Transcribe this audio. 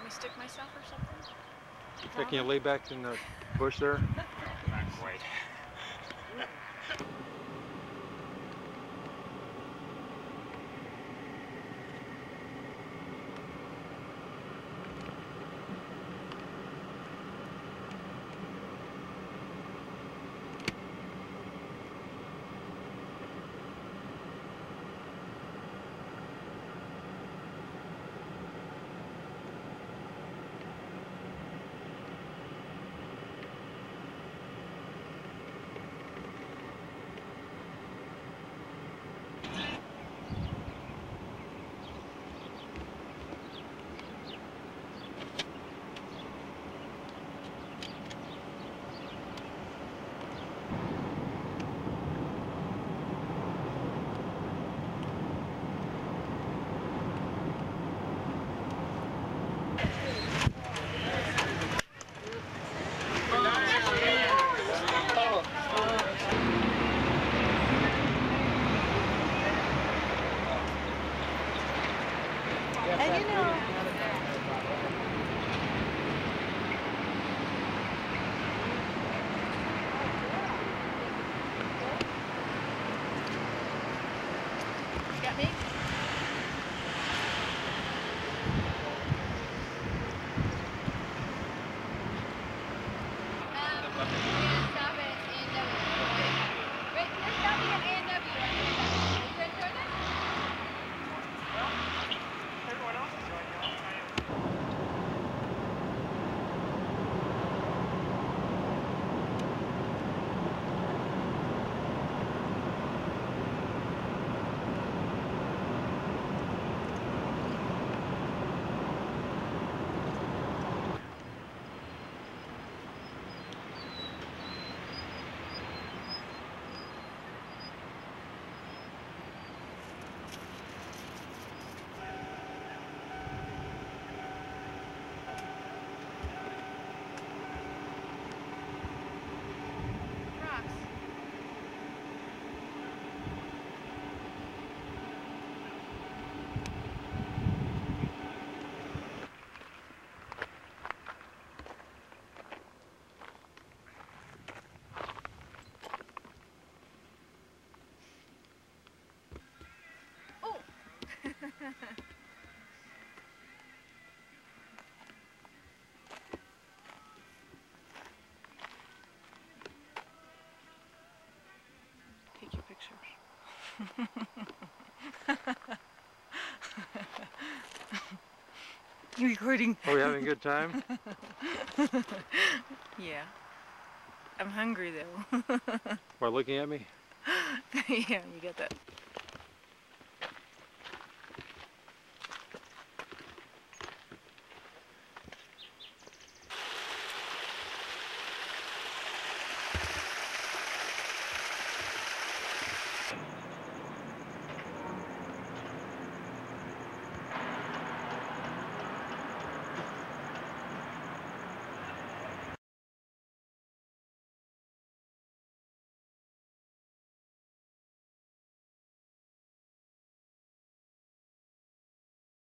me stick myself or something? Yeah, can you lay back in the bush there? Not quite. And you know, you got me? Take your pictures. You recording? Are we having a good time? Yeah. I'm hungry though. By looking at me? Yeah, you got that.